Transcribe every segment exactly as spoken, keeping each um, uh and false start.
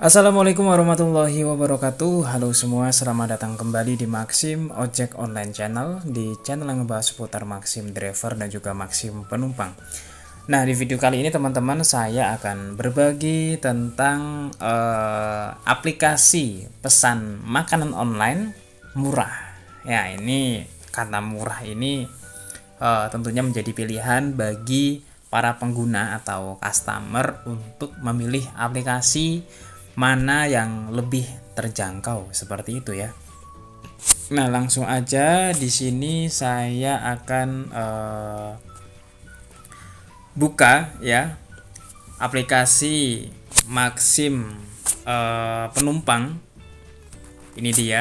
Assalamualaikum warahmatullahi wabarakatuh. Halo semua, selamat datang kembali di Maxim Ojek Online Channel, di channel yang ngebahas seputar Maxim Driver dan juga Maxim Penumpang. Nah, di video kali ini teman-teman, saya akan berbagi tentang uh, aplikasi pesan makanan online murah. Ya, ini kata murah ini uh, tentunya menjadi pilihan bagi para pengguna atau customer untuk memilih aplikasi mana yang lebih terjangkau, seperti itu ya. Nah, langsung aja di sini saya akan uh, buka ya aplikasi Maxim uh, Penumpang. Ini dia.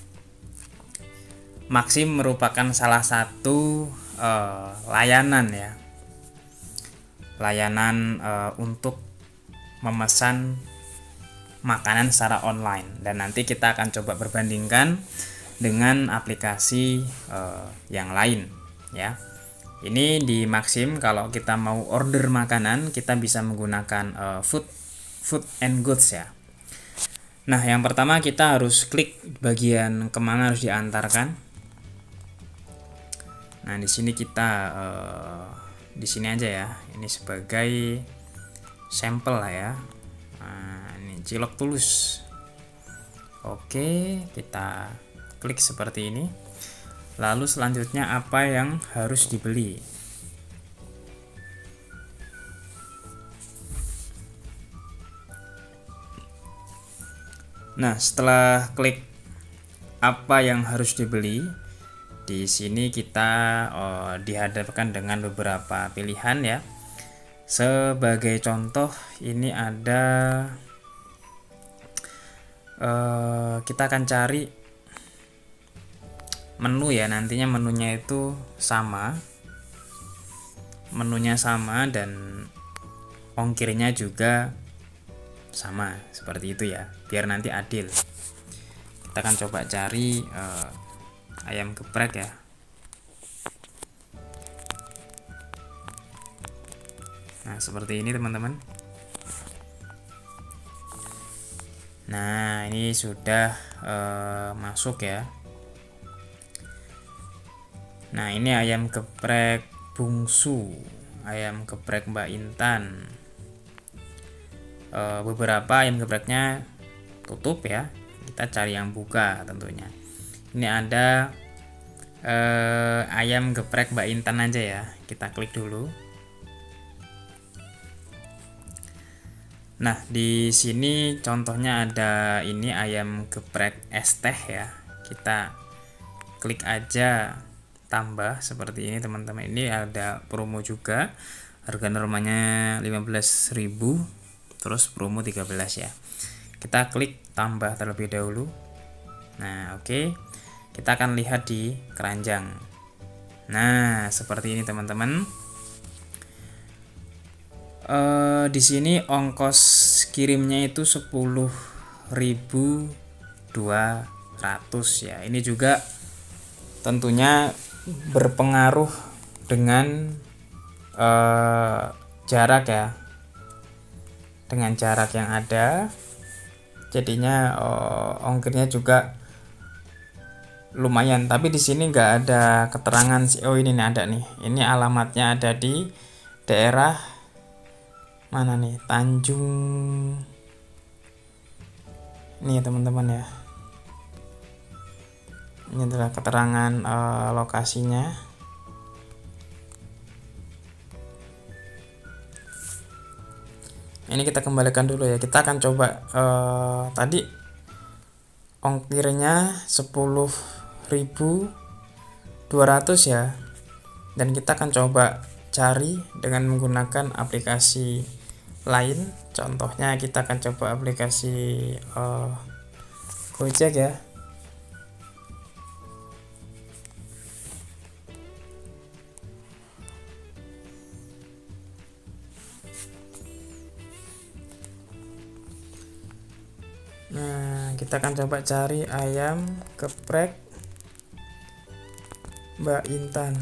Maxim merupakan salah satu uh, layanan ya. Layanan uh, untuk memesan makanan secara online, dan nanti kita akan coba perbandingkan dengan aplikasi uh, yang lain ya. Ini di Maxim kalau kita mau order makanan kita bisa menggunakan uh, food food and goods ya. Nah, yang pertama kita harus klik bagian kemana harus diantarkan. Nah, di sini kita uh, di sini aja ya. Ini sebagai sampel lah ya. Nah, ini Cilok Tulus. Oke, kita klik seperti ini. Lalu selanjutnya apa yang harus dibeli? Nah, setelah klik apa yang harus dibeli, di sini kita oh, dihadapkan dengan beberapa pilihan ya. Sebagai contoh, ini ada uh, kita akan cari menu ya. Nantinya menunya itu sama, menunya sama dan ongkirnya juga sama, seperti itu ya, biar nanti adil. Kita akan coba cari uh, ayam geprek ya. Nah, seperti ini teman-teman. Nah, ini sudah uh, masuk ya. Nah, ini ayam geprek bungsu, ayam geprek Mbak Intan. Uh, beberapa ayam gepreknya tutup ya. Kita cari yang buka tentunya. Ini ada uh, ayam geprek Mbak Intan aja ya. Kita klik dulu. Nah, di sini contohnya ada ini ayam geprek es teh ya. Kita klik aja tambah seperti ini teman-teman. Ini ada promo juga. Harga normalnya lima belas ribu, terus promo tiga belas ya. Kita klik tambah terlebih dahulu. Nah, oke. Okay. Kita akan lihat di keranjang. Nah, seperti ini teman-teman. Uh, di sini ongkos kirimnya itu sepuluh ribu dua ratus ya. Ini juga tentunya berpengaruh dengan uh, jarak ya. Dengan jarak yang ada, jadinya uh, ongkirnya juga lumayan. Tapi di sini nggak ada keterangan sih. Oh, ini nih ada nih. Ini alamatnya ada di daerah mana nih, Tanjung ini ya teman-teman ya. Ini adalah keterangan uh, lokasinya. Ini kita kembalikan dulu ya. Kita akan coba uh, tadi ongkirnya sepuluh ribu dua ratus ya, dan kita akan coba cari dengan menggunakan aplikasi lain. Contohnya kita akan coba aplikasi uh, Gojek ya. Nah, kita akan coba cari ayam geprek Mbak Intan.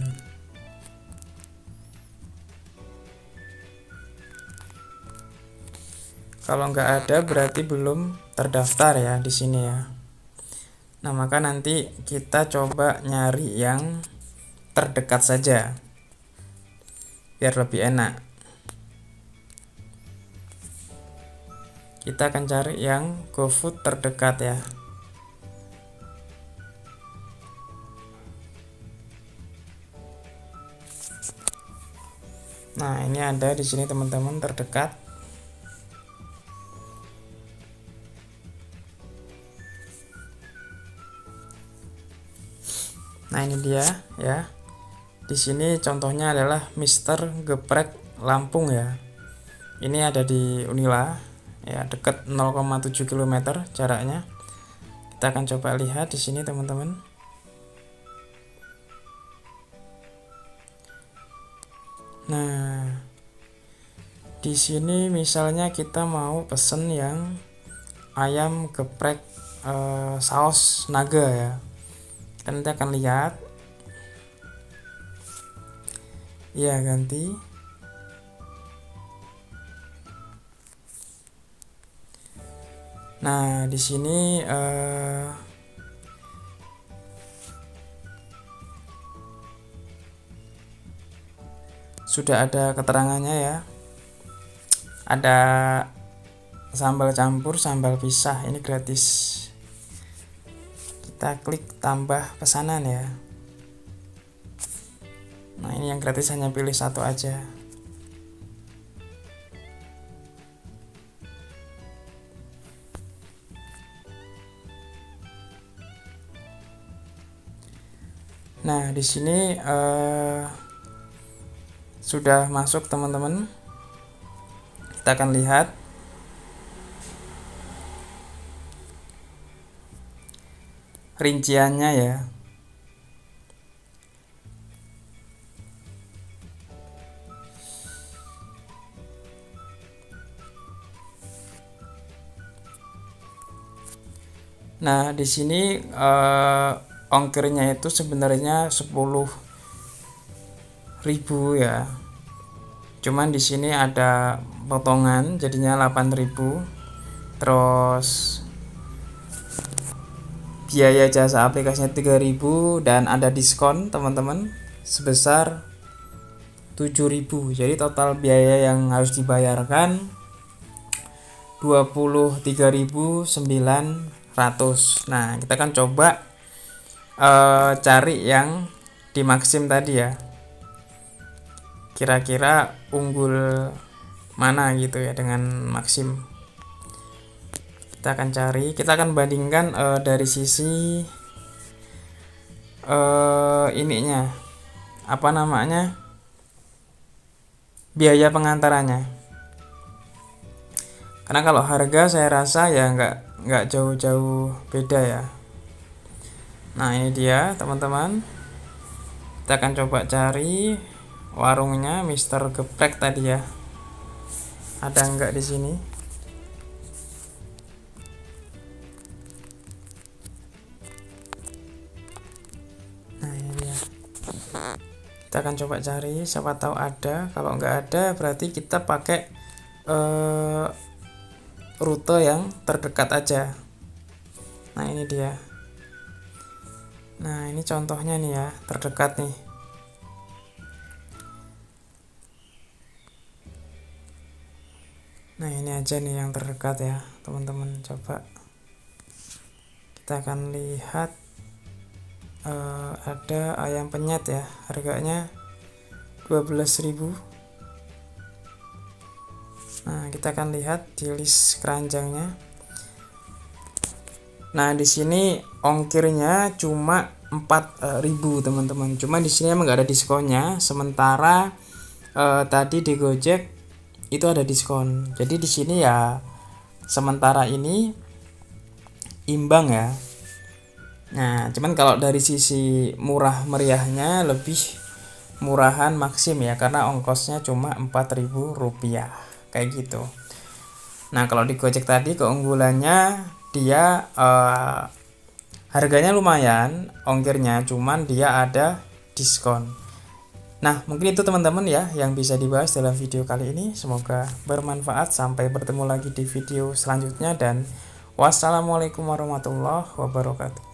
Kalau nggak ada berarti belum terdaftar ya di sini ya. Nah, maka nanti kita coba nyari yang terdekat saja biar lebih enak. Kita akan cari yang GoFood terdekat ya. Nah, ini ada di sini teman-teman, terdekat. Nah, ini dia ya. Di sini contohnya adalah Mister Geprek Lampung ya. Ini ada di Unila ya, dekat nol koma tujuh kilometer jaraknya. Kita akan coba lihat di sini teman-teman. Nah, di sini misalnya kita mau pesen yang ayam geprek eh, saus naga ya. Kita nanti akan lihat. Ya, ganti. Nah, di sini eh, sudah ada keterangannya ya. Ada sambal campur, sambal pisah, ini gratis. Kita klik tambah pesanan ya. Nah, ini yang gratis, hanya pilih satu aja. Nah, di sini eh, sudah masuk teman-teman. Kita akan lihat. Rinciannya ya. Nah, di sini eh, ongkirnya itu sebenarnya sepuluh ribu ya. Cuman di sini ada potongan jadinya delapan ribu. Terus biaya jasa aplikasinya tiga ribu dan ada diskon teman-teman sebesar tujuh ribu. Jadi total biaya yang harus dibayarkan dua puluh tiga ribu sembilan ratus. Nah, kita akan coba uh, cari yang di Maxim tadi ya. Kira-kira unggul mana gitu ya dengan Maxim. Kita akan cari, kita akan bandingkan uh, dari sisi uh, ininya, apa namanya, biaya pengantarannya. Karena kalau harga saya rasa ya nggak nggak jauh-jauh beda ya. Nah, ini dia teman-teman. Kita akan coba cari warungnya Mister Geprek tadi ya. Ada nggak di sini? Nah, ini dia. Kita akan coba cari, siapa tahu ada. Kalau nggak ada berarti kita pakai eh, rute yang terdekat aja. Nah, ini dia. Nah, ini contohnya nih ya, terdekat nih. Nah, ini aja nih yang terdekat ya teman-teman. Coba kita akan lihat. Uh, ada ayam penyet ya, harganya dua belas ribu. Nah, kita akan lihat di list keranjangnya. Nah, di sini ongkirnya cuma empat ribu teman-teman. Cuma di sini emang nggak ada diskonnya. Sementara uh, tadi di Gojek itu ada diskon. Jadi di sini ya sementara ini imbang ya. Nah, cuman kalau dari sisi murah meriahnya lebih murahan Maxim ya, karena ongkosnya cuma empat ribu rupiah kayak gitu. Nah, kalau di Gojek tadi keunggulannya dia eh, harganya lumayan ongkirnya, cuman dia ada diskon. Nah, mungkin itu teman-teman ya yang bisa dibahas dalam video kali ini. Semoga bermanfaat. Sampai bertemu lagi di video selanjutnya dan wassalamualaikum warahmatullahi wabarakatuh.